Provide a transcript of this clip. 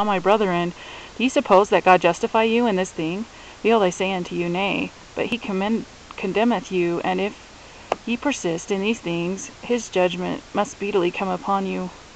Now, my brethren, do ye suppose that God justify you in this thing? Behold, I say unto you, Nay. But he condemneth you, and if ye persist in these things, his judgment must speedily come upon you.